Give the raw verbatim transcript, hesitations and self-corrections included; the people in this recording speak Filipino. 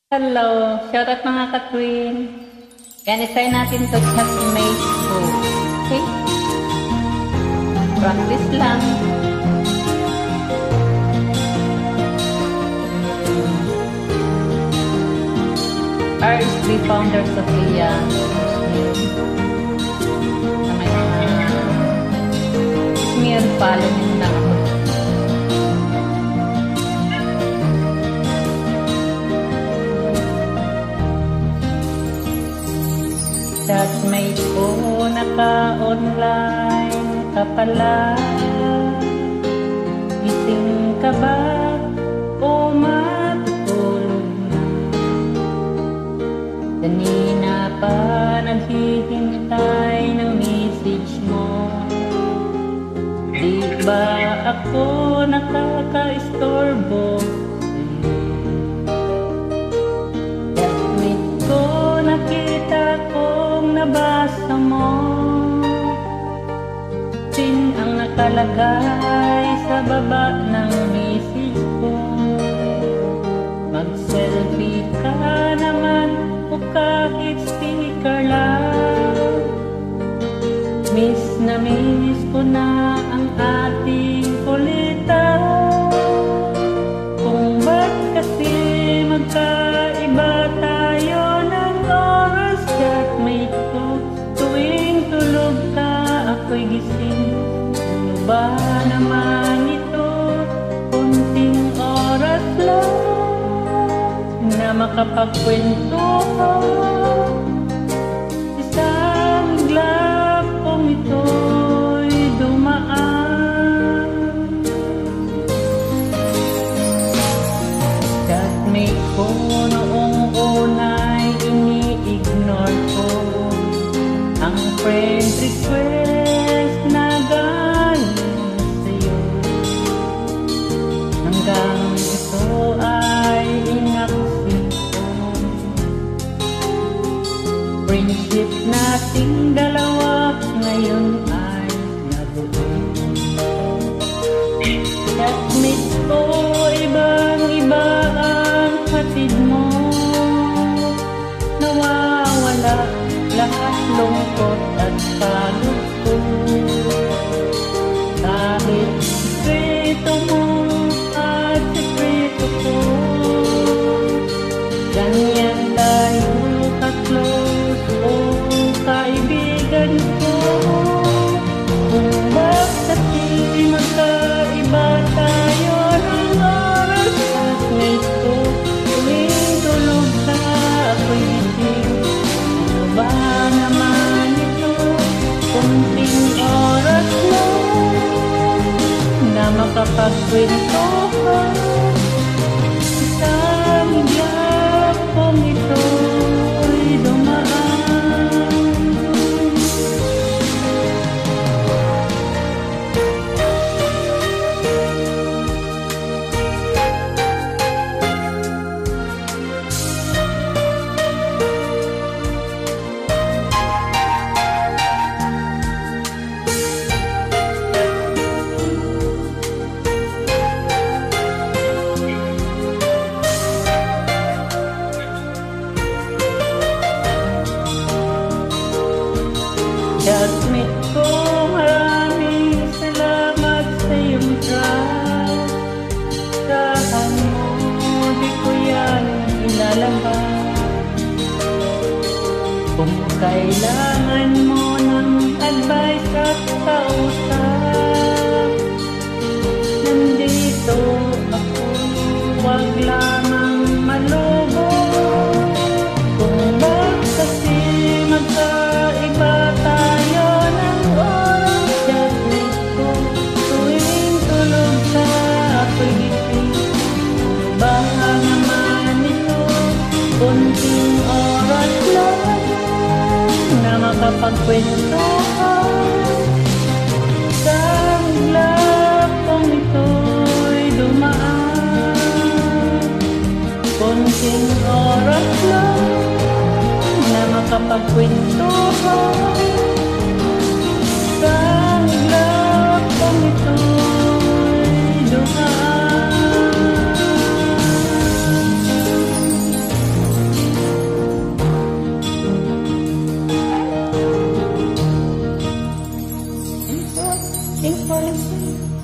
Hello! Shoutout mga ka-twin! Yan, isay natin to chatmate ko. Okay? Practice lang. R is three founders of Leah. Na may mga smear follow nyo na ako. Chatmate ko, naka-online ka pala. Gising ka ba o matutulog na? Kanina pa naghihintay ng message mo. Di ba ako nakaka-istorbo? Chatmate ko, nakita kong nabasa mo. Sin ang nakalagay sa baba ng message ko. Mag-selfie ka naman o kahit sticker lang. Miss na miss ko na ang ating kulitan. Kung ba't kasi magkaiba tayo ng oras, chatmate ko. Tuwing tulog ka, ako'y gising. Ano ba naman ito? Kunting oras lang na makapagkwentuhan. Isang iglap kung ito'y dumaan. Chatmate ko, noong una'y ini-ignore ko ang friend request na galing sa'yo. Hanggang ito ay inaksip ko. Friendship nating dalawa ngayon ay nabuo. Chatmate ko, ibang-iba ang hatid mo. Nawawala lahat lungkot at pagod ko. Kahit sikreto mo at sikreto ko, ganyan tayo ka-close o kaibigan ko. Kung bakit magkaiba tayo ng oras, chatmate ko. Tuwing tulog ka, ako'y gising. Ano ba naman ito? Kunting oras lang na makapagkwentuhan. Isang iglap kung ito'y dumaan. Chatmate ko, maraming salamat sa iyong trust. Saan mo, di ko yan ilalabas. Kung kailangan mo ng advice at kausap, nandito ako, wag lamang malubo. Kung ba't kasi magkaiba tayo ng oras, chatmate ko. Tuwing tulog ka, ako'y gising. Ano ba naman ito? Kunting oras lang na makapagkwentuhan. Isang iglap kung ito'y dumaan. Kunting oras lang na makapagkwentuhan. Isang iglap kung ito'y dumaan. Thanks for listening.